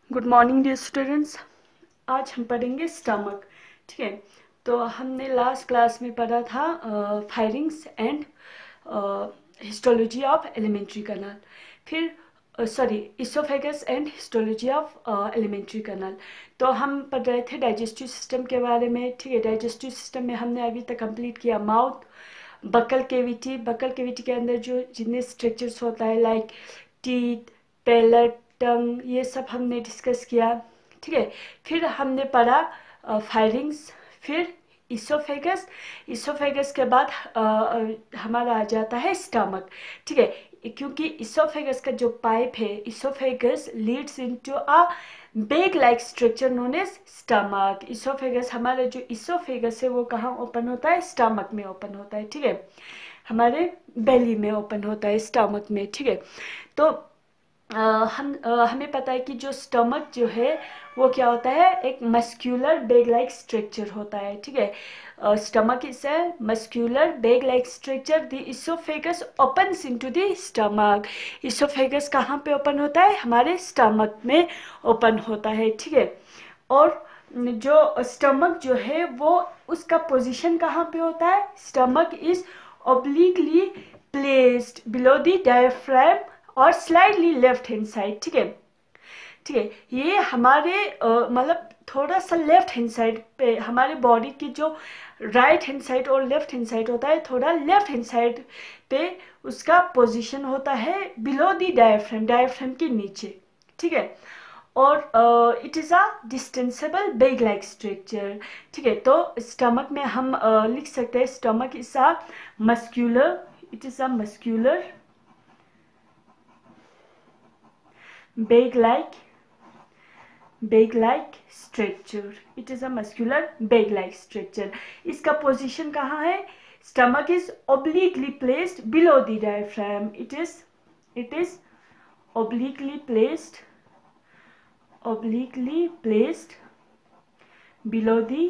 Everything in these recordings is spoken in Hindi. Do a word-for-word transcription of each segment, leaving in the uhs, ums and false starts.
Good morning dear students. आज हम पढ़ेंगे स्टमक। ठीक है, तो हमने लास्ट क्लास में पढ़ा था pharynx and histology of alimentary canal, फिर sorry oesophagus and histology of alimentary canal. तो हम पढ़ रहे थे डाइजेस्टिव सिस्टम के बारे में। ठीक है, डाइजेस्टिव सिस्टम में हमने अभी तक कंप्लीट किया mouth, buccal cavity. Buccal cavity के अंदर जो जितने स्ट्रक्चर्स होता है लाइक टीथ, पैलेट, टंग, ये सब हमने डिस्कस किया। ठीक है, फिर हमने पढ़ा फायरिंग्स, फिर इसोफेगस। इसोफेगस के बाद आ, हमारा आ जाता है स्टमक। ठीक है, क्योंकि इसोफेगस का जो पाइप है, oesophagus leads into a bag like structure known as stomach. Oesophagus, हमारा जो इसोफेगस है वो कहाँ ओपन होता है? स्टमक में ओपन होता है। ठीक है, हमारे बेली में ओपन होता है, स्टमक में। ठीक है, तो आ, हम आ, हमें पता है कि जो स्टमक जो है वो क्या होता है? एक मस्क्यूलर बेग लाइक स्ट्रक्चर होता है। ठीक है, stomach is a muscular bag like structure. The oesophagus opens into the stomach. Oesophagus कहाँ पे ओपन होता है? हमारे स्टमक में ओपन होता है। ठीक है, और जो स्टमक जो है वो उसका पोजीशन कहाँ पे होता है? Stomach is obliquely placed below the diaphragm और स्लाइडली लेफ्ट हैंड साइड। ठीक है, ठीक है, ये हमारे मतलब थोड़ा सा लेफ्ट हैंड साइड पे, हमारे बॉडी की जो राइट हैंड साइड और लेफ्ट हैंड साइड होता है, थोड़ा लेफ्ट हैंड साइड पे उसका पोजीशन होता है बिलो द डायफ्राम, डायफ्राम के नीचे। ठीक है, और it is a distensible bag like structure. ठीक है, तो स्टमक में हम uh, लिख सकते हैं stomach is a muscular, it is a muscular bag like bag like structure. It is a muscular bag like structure. इसका पोजीशन कहाँ है? Stomach is obliquely placed below the diaphragm. It is it is obliquely placed obliquely placed below the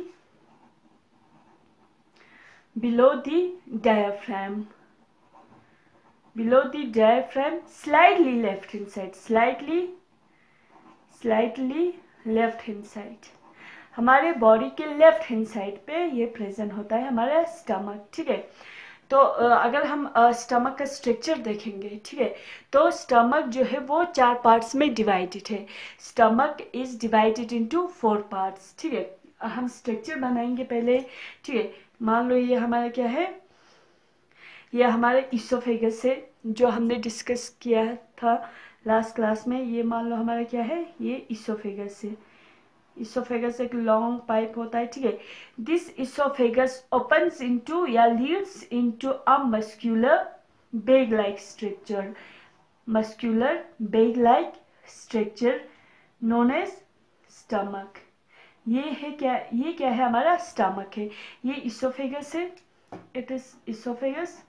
below the diaphragm below the diaphragm slightly left hand side, slightly slightly left hand side। हमारे बॉडी के लेफ्ट हैंड साइड पे ये प्रेजेंट होता है हमारा स्टमक। ठीक है, तो अगर हम स्टमक का स्ट्रक्चर देखेंगे, ठीक है, तो स्टमक जो है वो चार पार्ट्स में डिवाइडेड है। Stomach is divided into four parts. ठीक है, हम स्ट्रक्चर बनाएंगे पहले। ठीक है, मान लो ये हमारा क्या है? ये हमारे इसोफेगस है जो हमने डिस्कस किया था लास्ट क्लास में। ये मान लो हमारा क्या है? ये इसोफेगस है। इसोफेगस एक लॉन्ग पाइप होता है। ठीक है, दिस इसोफेगस ओपन्स इनटू या leads into a muscular bag like structure, muscular bag like structure known as stomach. ये है क्या? ये क्या है? हमारा स्टमक है। ये इसोफेगस है, it is oesophagus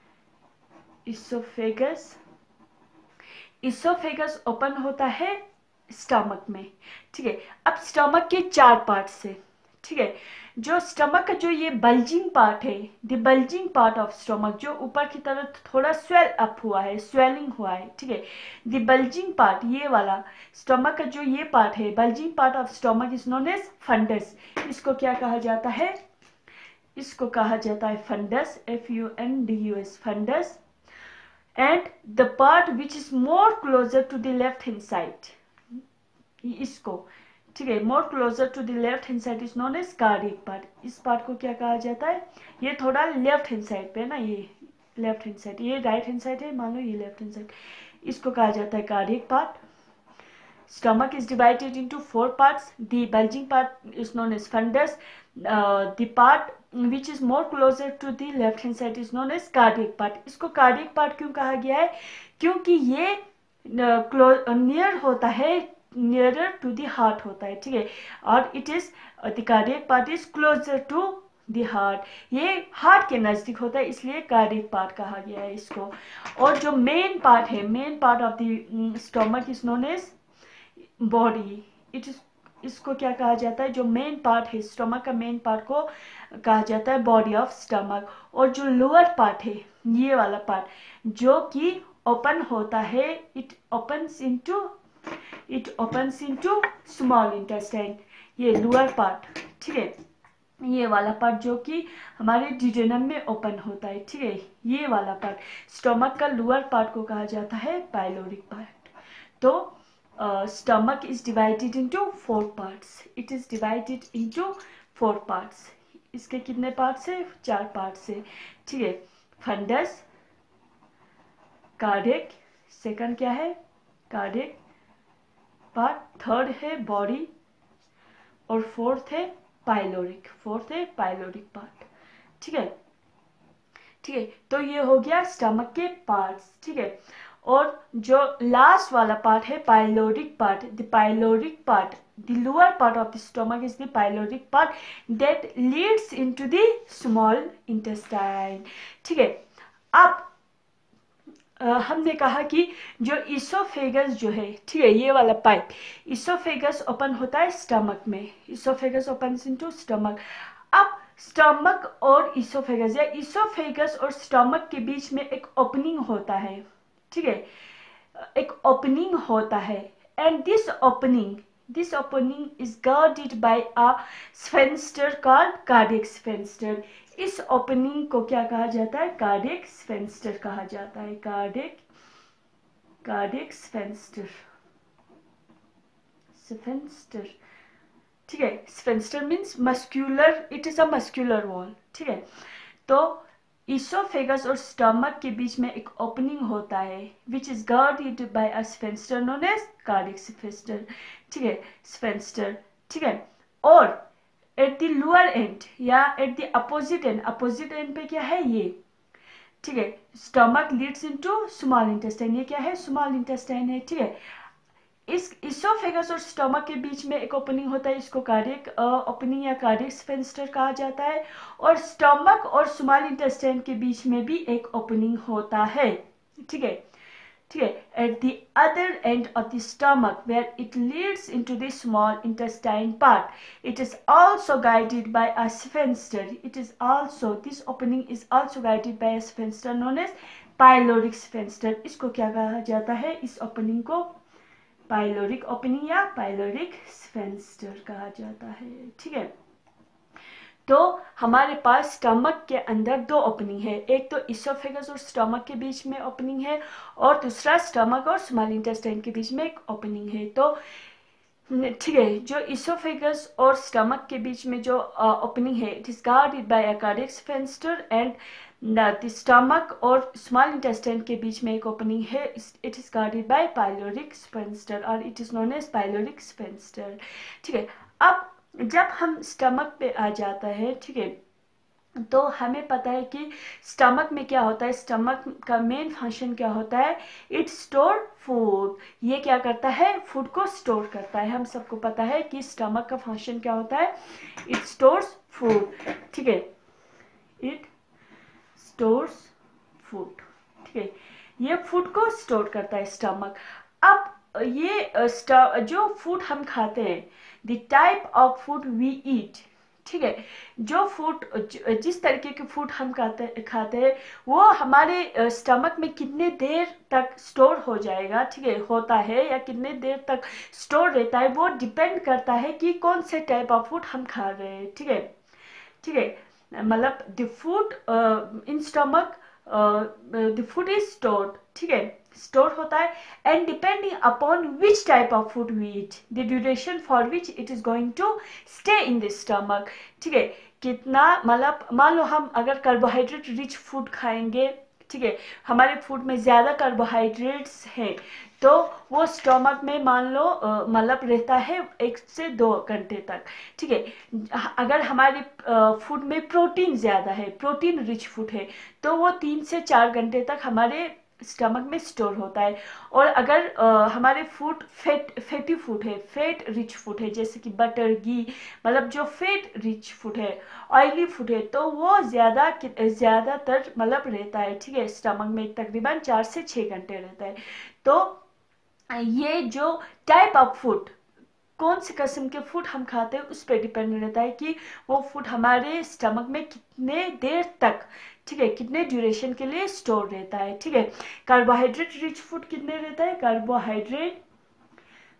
oesophagus oesophagus open होता है स्टमक में। ठीक है, अब स्टमक के चार पार्ट से, ठीक है, जो स्टमक का जो ये बल्जिंग पार्ट है, the bulging part of stomach, जो ऊपर की तरफ थोड़ा स्वेल अप हुआ है, स्वेलिंग हुआ है। ठीक है, द बल्जिंग पार्ट, ये वाला स्टमक का जो ये पार्ट है, bulging part of stomach is known as fundus. इसको क्या कहा जाता है? इसको कहा जाता है fundus, F U N D U S, fundus. And the part which is more closer to the left hand side, इसको, ठीक है, more closer to the left hand side is known as cardiac part. इस पार्ट को क्या कहा जाता है? ये थोड़ा लेफ्ट हैंड साइड पे है ना, ये लेफ्ट हैंड साइड, ये राइट हैंड साइड है, मान लो ये लेफ्ट हैंड साइड, इसको कहा जाता है cardiac part. Stomach is divided into four parts. The bulging part is known as fundus. Uh, the part which is more closer to the left hand side is known as cardiac part. इसको cardiac part क्यों कहा गया है? क्योंकि ये नियर होता है, नियरर टू द हार्ट होता है। ठीक है, और it is the cardiac part is closer to the heart, ये हार्ट के नजदीक होता है, इसलिए कार्डियक पार्ट कहा गया है इसको। और जो मेन पार्ट है, main part of the stomach is known as body. It is इसको क्या कहा जाता है? जो मेन पार्ट है स्टमक का, मेन पार्ट को कहा जाता है बॉडी ऑफ स्टमक। और जो लोअर पार्ट है, ये वाला पार्ट जो कि ओपन होता है, it opens into it opens into small intestine, ये लोअर पार्ट, ठीक है, ये वाला पार्ट जो कि हमारे डिडेनम में ओपन होता है, ठीक है, ये वाला पार्ट स्टमक का लोअर पार्ट को कहा जाता है पाइलोरिक पार्ट। तो stomach is divided into four parts, it is divided into four parts. इसके कितने पार्ट्स है? चार पार्ट्स है, ठीक है। फंडस, कार्डियक, सेकंड क्या है? कार्डियक पार्ट, थर्ड है बॉडी, और फोर्थ है पाइलोरिक, फोर्थ है पाइलोरिक पार्ट, ठीक है, ठीक है। तो ये हो गया स्टमक के पार्ट्स, ठीक है। और जो लास्ट वाला पार्ट है pyloric part, the pyloric part, the lower part of the stomach is the pyloric part that leads into the small intestine, ठीक है। अब Uh, हमने कहा कि जो इसोफेगस जो है, ठीक है, ये वाला पाइप, इसोफेगस ओपन होता है स्टमक में, इसोफेगस ओपन इनटू स्टमक। अब स्टमक और इसोफेगस या इसोफेगस और स्टमक के बीच में एक ओपनिंग होता है, ठीक है, एक ओपनिंग होता है, and this opening this opening is guarded by a sphincter called cardiac sphincter. इस ओपनिंग को क्या कहा जाता है? कार्डियक स्फेंस्टर कहा जाता है, कार्डियक कार्डियक स्फेंस्टर स्फेंस्टर ठीक है। Sphincter means muscular, it is a muscular wall, ठीक है। तो इसोफेगस और स्टमक के बीच में एक ओपनिंग होता है which is guarded by a sphincter known as cardiac sphincter, ठीक है, स्फेंस्टर, ठीक है। और एट द लोअर एंड या at the opposite end, opposite end पे क्या है? ये, ठीक है, stomach leads into small intestine, ये क्या है? स्मॉल इंटेस्टाइन है, ठीक है। इस इसोफेगस और स्टमक के बीच में एक ओपनिंग होता है, इसको कार्डियक ओपनिंग या कार्डियक स्फेंस्टर कहा जाता है। और स्टमक और स्मॉल इंटेस्टाइन के बीच में भी एक ओपनिंग होता है, ठीक है, ठीक है। At the other end of the stomach where it leads into the small intestine part, it is also guided by a sphincter, it is also, this opening is also guided by a sphincter known as pyloric sphincter. इसको क्या कहा जाता है? इस ओपनिंग को पाइलोरिक ओपनिंग या पाइलोरिक स्फेंस्टर कहा जाता है, ठीक है। तो हमारे पास स्टमक के अंदर दो ओपनिंग है, एक तो इसोफेगस और स्टमक के बीच में ओपनिंग है, और दूसरा स्टमक और स्मॉल इंटेस्टाइन के बीच में एक ओपनिंग है। तो ठीक है, जो इसोफेगस और स्टमक के बीच में जो ओपनिंग है, it is guarded by a cardiac sphincter, and the stomach और स्मॉल इंटेस्टाइन के बीच में एक ओपनिंग है, it is guarded by pyloric sphincter, और it is known as pyloric sphincter, ठीक है। अब जब हम स्टमक पे आ जाता है, ठीक है, तो हमें पता है कि स्टमक में क्या होता है, स्टमक का मेन फंक्शन क्या होता है? इट स्टोर फूड, ये क्या करता है? फूड को स्टोर करता है। हम सबको पता है कि स्टमक का फंक्शन क्या होता है? इट स्टोर्स फूड, ठीक है, इट स्टोर्स फूड, ठीक है, ये फूड को स्टोर करता है स्टमक। अब ये जो फूड हम खाते हैं, the type of food we eat, ठीक है, जो फूड, जिस तरीके के फूड हम खाते खाते हैं वो हमारे स्टमक में कितने देर तक स्टोर हो जाएगा, ठीक है, होता है, या कितने देर तक स्टोर रहता है, वो डिपेंड करता है कि कौन से टाइप ऑफ फूड हम खा रहे हैं, ठीक है, ठीक है। मतलब the food in stomach, the food is stored, ठीक है, स्टोर होता है, and depending upon which type of food we eat, the duration for which it is going to stay in the stomach, ठीक है, कितना, मतलब मान लो हम अगर कार्बोहाइड्रेट रिच फूड खाएंगे, ठीक है, हमारे फूड में ज़्यादा कार्बोहाइड्रेट्स हैं, तो वो स्टमक में मान लो मतलब रहता है एक से दो घंटे तक, ठीक है। अगर हमारे फूड में प्रोटीन ज़्यादा है, प्रोटीन रिच फूड है, तो वो तीन से चार घंटे तक हमारे स्टमक में स्टोर होता है। और अगर आ, हमारे फूड फेट फैटी फूड है, फेट रिच फूड है, जैसे कि बटर, घी, मतलब जो फेट रिच फूड है, ऑयली फूड है, तो वो ज़्यादा ज़्यादातर मतलब रहता है, ठीक है, स्टमक में तकरीबन चार से छः घंटे रहता है। तो ये जो टाइप ऑफ फूड, कौन से किस्म के फूड हम खाते हैं, उस पर डिपेंड रहता है कि वो फूड हमारे स्टमक में कितने देर तक, ठीक है, कितने ड्यूरेशन के लिए स्टोर रहता है, ठीक है। कार्बोहाइड्रेट रिच फूड कितने रहता है? Carbohydrate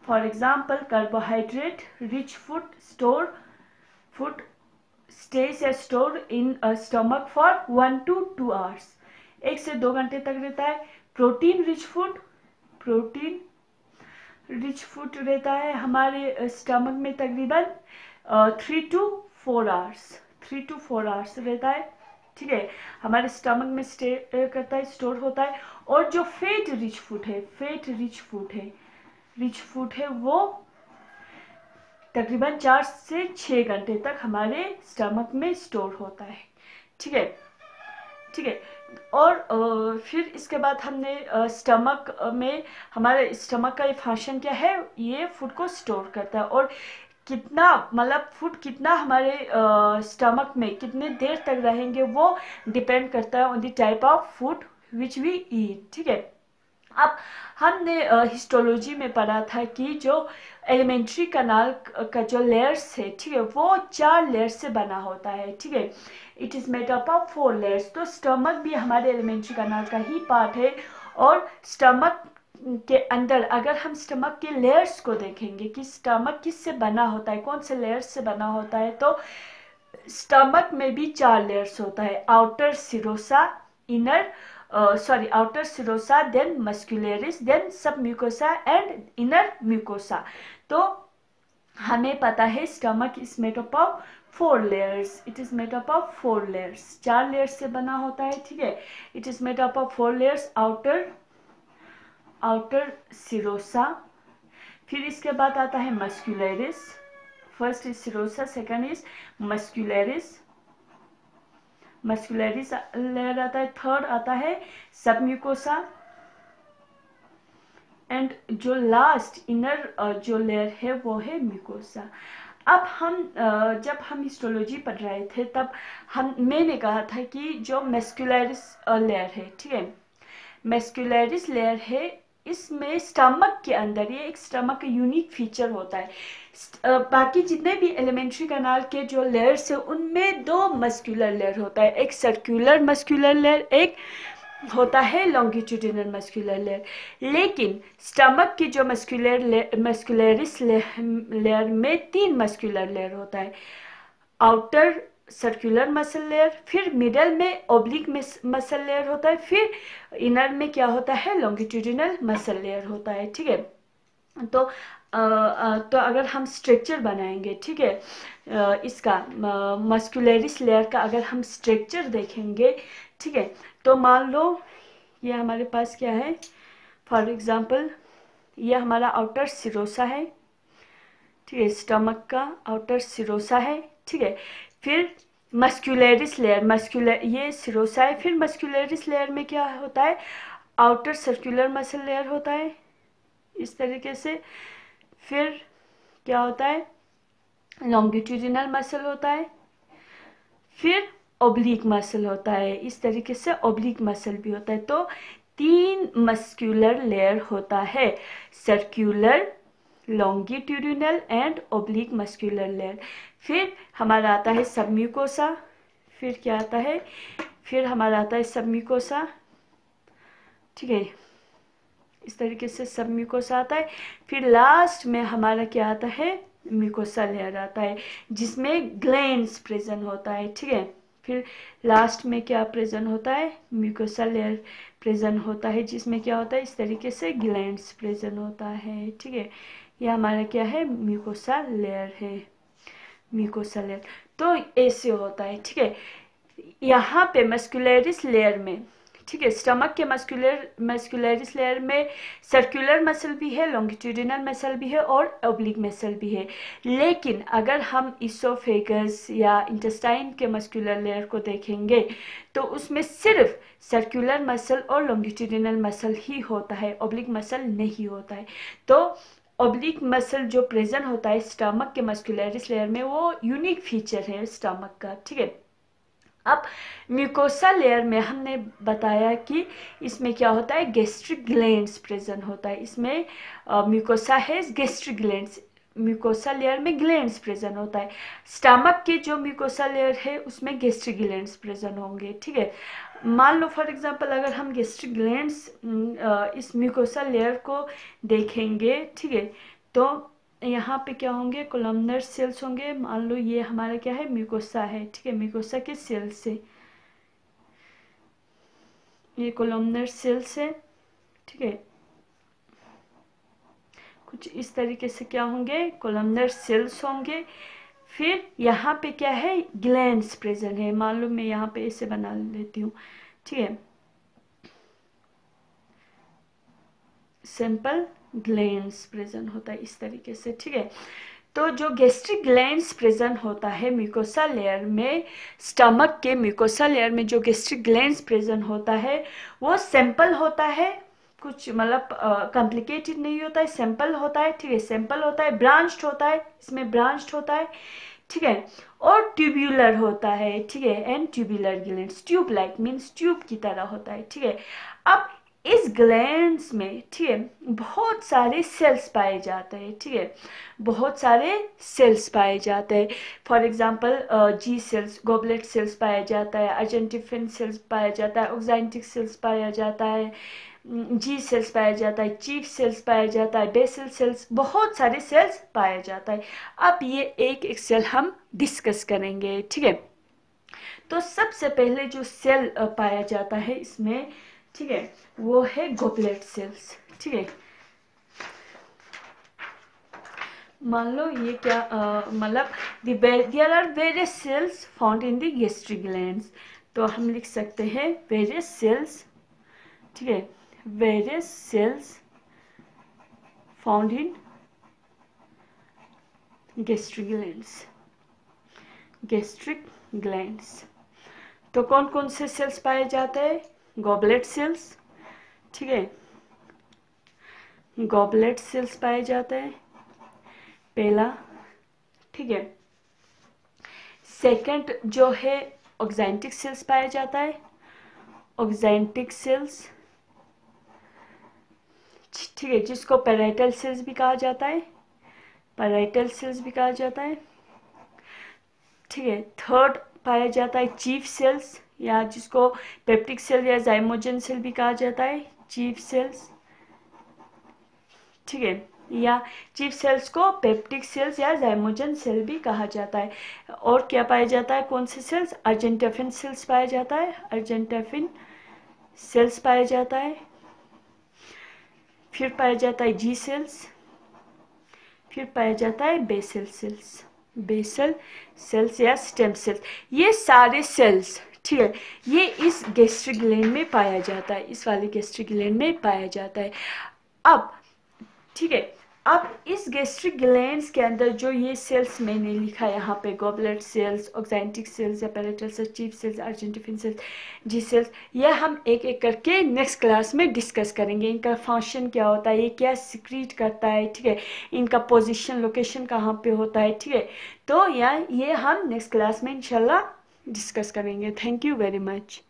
for example carbohydrate rich food store food stage या store in stomach for one to two hours, एक से दो घंटे तक रहता है। Protein rich food protein rich food रहता है हमारे स्टमक में तकरीबन three to four hours three to four hours रहता है, ठीक है, हमारे स्टमक में स्टे करता है, स्टोर होता है। और जो फैट रिच फूड है फैट रिच फूड है रिच फूड है वो तकरीबन चार से छः घंटे तक हमारे स्टमक में स्टोर होता है, ठीक है ठीक है। और आ, फिर इसके बाद हमने स्टमक में हमारे स्टमक का फंक्शन क्या है, ये फूड को स्टोर करता है। और कितना मतलब फूड कितना हमारे स्टमक में कितने देर तक रहेंगे वो डिपेंड करता है on the type of food which we eat, ठीक है। अब हमने हिस्टोलॉजी में पढ़ा था कि जो एलिमेंट्री कनाल का जो लेयर्स है, ठीक है, वो चार लेयर्स से बना होता है, ठीक है। It is made up of four layers. तो स्टमक भी हमारे एलिमेंट्री कनाल का ही पार्ट है। और स्टमक के अंदर अगर हम स्टमक के लेयर्स को देखेंगे कि स्टमक किस से बना होता है, कौन से लेयर्स से बना होता है, तो स्टमक में भी चार लेयर्स होता है, outer serosa, inner sorry outer serosa, then muscularis, then submucosa and inner mucosa. तो हमें पता है stomach is made up of four layers it is made up of four layers चार लेयर्स से बना होता है, ठीक है। It is made up of four layers, outer outer serosa, फिर इसके बाद आता है muscularis, first is serosa, second is muscularis muscularis layer आता है, थर्ड आता है सबम्यूकोसा, एंड जो लास्ट इनर जो लेयर है वो है म्यूकोसा। अब हम जब हम हिस्टोलॉजी पढ़ रहे थे तब हम मैंने कहा था कि जो मस्कुलरिस लेयर है, ठीक है, मस्कुलरिस लेयर है, इसमें स्टमक के अंदर ये एक स्टमक का यूनिक फीचर होता है। बाकी जितने भी एलिमेंट्री कनाल के जो लेयर्स है उनमें दो मस्कुलर लेयर होता है, एक सर्कुलर मस्कुलर लेयर, एक होता है लॉन्गिट्यूडिनल मस्कुलर लेयर। लेकिन स्टमक की जो मस्कुलर मस्कुलरिस लेयर में तीन मस्कुलर लेयर होता है, आउटर सर्कुलर मसल लेयर, फिर मिडल में ओब्लिक मसल लेयर होता है, फिर इनर में क्या होता है लॉन्गिट्यूडिनल मसल लेयर होता है, ठीक है। तो आ, आ, तो अगर हम स्ट्रक्चर बनाएंगे, ठीक है, आ, इसका मस्कुलरिस लेयर का अगर हम स्ट्रक्चर देखेंगे, ठीक है, तो मान लो ये हमारे पास क्या है, फॉर एग्जांपल ये हमारा आउटर सिरोसा है, ठीक है, स्टमक का आउटर सिरोसा है, ठीक है। फिर मस्कुलरिस लेयर, मस्कुलर ये सिरोसा है, फिर मस्कुलरिस लेयर में क्या होता है, आउटर सर्कुलर मसल लेयर होता है इस तरीके से, फिर क्या होता है लॉन्गिट्यूडिनल मसल होता है, फिर ओब्लिक मसल होता है, इस तरीके से ओब्लिक मसल भी होता है। तो तीन मस्कुलर लेयर होता है, circular, longitudinal and oblique muscular layer. फिर हमारा आता है सबम्यूकोसा, फिर क्या आता है, फिर हमारा आता है सबम्यूकोसा, ठीक है, इस तरीके से सबम्यूकोसा आता है। फिर लास्ट में हमारा क्या आता है म्यूकोसा लेयर आता है जिसमें ग्लैंड्स प्रेजेंट होता है, ठीक है। फिर लास्ट में क्या प्रेजेंट होता है म्यूकोसा लेयर प्रेजेंट होता है जिसमें क्या होता है इस तरीके से ग्लैंड्स प्रेजेंट होता है, ठीक है। यह हमारा क्या है म्यूकोसा लेयर है, म्यूकोसा लेयर। तो ऐसे होता है, ठीक है। यहाँ पे मस्कुलरिस लेयर में, ठीक है, स्टमक के मस्कुलर मस्कुलरिस लेयर में सर्कुलर मसल भी है, लॉन्गिट्यूडिनल मसल भी है और ओब्लिक मसल भी है। लेकिन अगर हम इसोफेगस या इंटेस्टाइन के मस्कुलर लेयर को देखेंगे तो उसमें सिर्फ सर्कुलर मसल और लॉन्गिट्यूडिनल मसल ही होता है, ओब्लिक मसल नहीं होता है। तो ओब्लिक मसल जो प्रेजेंट होता है स्टमक के मस्कुलरिस लेयर में वो यूनिक फीचर है स्टमक का, ठीक है। अब म्यूकोसा लेयर में हमने बताया कि इसमें क्या होता है गैस्ट्रिक ग्लैंड्स प्रेजेंट होता है, इसमें म्यूकोसा है गैस्ट्रिक ग्लैंड्स, म्यूकोसा लेयर में ग्लैंड्स प्रेजेंट होता है। स्टमक के जो म्यूकोसा लेयर है उसमें गैस्ट्रिक ग्लैंड्स प्रेजेंट होंगे, ठीक है। मान लो फॉर एग्जांपल अगर हम गैस्ट्रिक ग्लैंड्स इस म्यूकोसा लेयर को देखेंगे, ठीक है, तो यहाँ पे क्या होंगे, कोलमनर सेल्स होंगे। मान लो ये हमारा क्या है, म्यूकोसा है, ठीक है, म्यूकोसा के सेल्स से, ये कोलमनर सेल्स है, ठीक है। कुछ इस तरीके से क्या होंगे, कोलमनर सेल्स होंगे। फिर यहाँ पे क्या है, ग्लैंड्स प्रेजेंट है। मान लो मैं यहाँ पे ऐसे बना लेती हूँ, ठीक है, सिंपल ग्लैंड्स प्रेजेंट होता है इस तरीके से, ठीक है। तो जो गैस्ट्रिक ग्लैंड्स प्रेजेंट होता है म्यूकोसा लेयर में, स्टमक के म्यूकोसा लेयर में जो गैस्ट्रिक ग्लैंड्स प्रेजेंट होता है वो सिंपल होता है, कुछ मतलब कॉम्प्लिकेटेड नहीं होता है, सिंपल होता है, ठीक है, सिंपल होता है, ब्रांच्ड होता है, इसमें ब्रांच्ड होता है, ठीक है, और ट्यूब्यूलर होता है, ठीक है, and tubular glands, tube like means tube की तरह होता है, ठीक है। अब इस ग्लैंड्स में, ठीक है, बहुत सारे सेल्स पाए जाते हैं, ठीक है, बहुत सारे सेल्स पाए जाते हैं। For example G cells, goblet cells पाया जाता है, अर्जेंटिफिन सेल्स पाया जाता है, ऑक्साइंटिक सेल्स पाया जाता है, जी सेल्स पाया जाता है, चीफ सेल्स पाया जाता है, बेसल सेल्स, बहुत सारे सेल्स पाया जाता है। अब ये एक एक सेल हम डिस्कस करेंगे, ठीक है। तो सबसे पहले जो सेल पाया जाता है इसमें, ठीक है, वो है गॉबलेट सेल्स, ठीक है। मान लो ये क्या मतलब there are various cells found in the gastric glands, तो हम लिख सकते हैं वेरियस सेल्स, ठीक है, various cells found in gastric glands, gastric glands. तो कौन कौन से सेल्स पाए जाते हैं, गॉबलेट सेल्स, ठीक है, गॉबलेट सेल्स पाए जाते हैं पहला, ठीक है। सेकंड जो है ऑक्साइंटिक सेल्स पाया जाता है, ऑक्साइंटिक सेल्स, ठीक है, जिसको पैराइटल सेल्स भी कहा जाता है, पैराइटल सेल्स भी कहा जाता है, ठीक है। थर्ड पाया जाता है चीफ सेल्स, या जिसको पेप्टिक सेल या जाइमोजन सेल भी कहा जाता है, चीफ सेल्स, ठीक है, या चीफ सेल्स को पेप्टिक सेल्स या जाइमोजन सेल भी कहा जाता है। और क्या पाया जाता है, कौन से सेल्स, अर्जेंटिफिन सेल्स पाया जाता है, अर्जेंटिफिन सेल्स पाया जाता है। फिर पाया जाता है जी सेल्स, फिर पाया जाता है बेसल सेल्स, बेसल सेल्स या स्टेम सेल्स। ये सारे सेल्स, ठीक है, ये इस गैस्ट्रिक ग्लैंड में पाया जाता है, इस वाले गैस्ट्रिक ग्लैंड में पाया जाता है। अब ठीक है, अब इस गैस्ट्रिक ग्लैंड्स के अंदर जो ये सेल्स मैंने लिखा यहाँ पे, गॉबलेट सेल्स, ऑक्साइंटिक सेल्स या parietal cells, chief cells, argentaffin cells, G cells, यह हम एक एक करके नेक्स्ट क्लास में डिस्कस करेंगे। इनका फंक्शन क्या होता है, ये क्या सिक्रीट करता है, ठीक है, इनका पोजीशन लोकेशन कहाँ पे होता है, ठीक है। तो या ये हम नेक्स्ट क्लास में इंशाल्लाह डिस्कस करेंगे। Thank you very much.